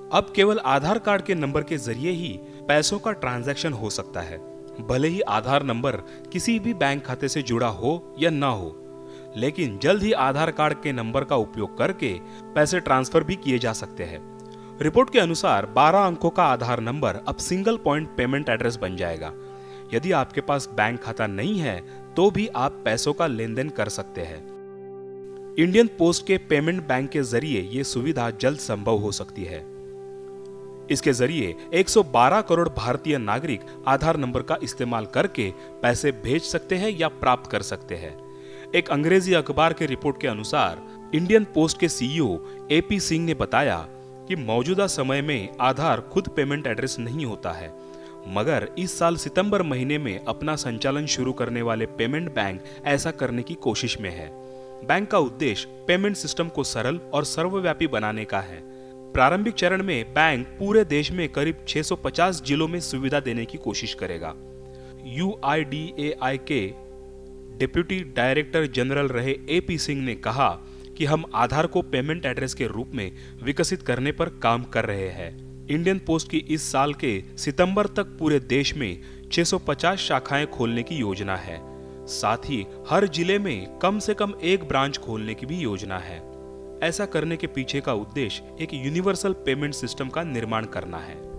अब केवल आधार कार्ड के नंबर के जरिए ही पैसों का ट्रांजैक्शन हो सकता है, भले ही आधार नंबर किसी भी बैंक खाते से जुड़ा हो या ना हो। लेकिन जल्द ही आधार कार्ड के नंबर का उपयोग करके पैसे ट्रांसफर भी किए जा सकते हैं। रिपोर्ट के अनुसार 12 अंकों का आधार नंबर अब सिंगल पॉइंट पेमेंट एड्रेस बन जाएगा। यदि आपके पास बैंक खाता नहीं है तो भी आप पैसों का लेन देन कर सकते हैं। इंडियन पोस्ट के पेमेंट बैंक के जरिए ये सुविधा जल्द संभव हो सकती है। इसके जरिए 112 करोड़ भारतीय नागरिक आधार नंबर का इस्तेमाल करके पैसे भेज सकते हैं या प्राप्त कर सकते हैं। एक अंग्रेजी अखबार के रिपोर्ट के अनुसार इंडियन पोस्ट के सीईओ एपी सिंह ने बताया कि मौजूदा समय में आधार खुद पेमेंट एड्रेस नहीं होता है, मगर इस साल सितंबर महीने में अपना संचालन शुरू करने वाले पेमेंट बैंक ऐसा करने की कोशिश में है। बैंक का उद्देश्य पेमेंट सिस्टम को सरल और सर्वव्यापी बनाने का है। प्रारंभिक चरण में बैंक पूरे देश में करीब 650 जिलों में सुविधा देने की कोशिश करेगा। UIDAI के डिप्टी डायरेक्टर जनरल रहे एपी सिंह ने कहा कि हम आधार को पेमेंट एड्रेस के रूप में विकसित करने पर काम कर रहे हैं। इंडियन पोस्ट की इस साल के सितंबर तक पूरे देश में 650 शाखाएं खोलने की योजना है। साथ ही हर जिले में कम से कम एक ब्रांच खोलने की भी योजना है। ऐसा करने के पीछे का उद्देश्य एक यूनिवर्सल पेमेंट सिस्टम का निर्माण करना है।